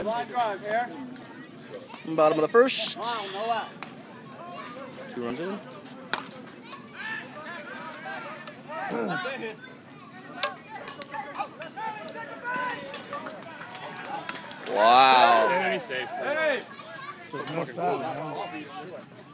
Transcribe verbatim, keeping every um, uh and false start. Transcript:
drive here. Bottom of the first. Wow, no out. Two runs in. Wow. Say that he's safe. Hey! Fucking cool.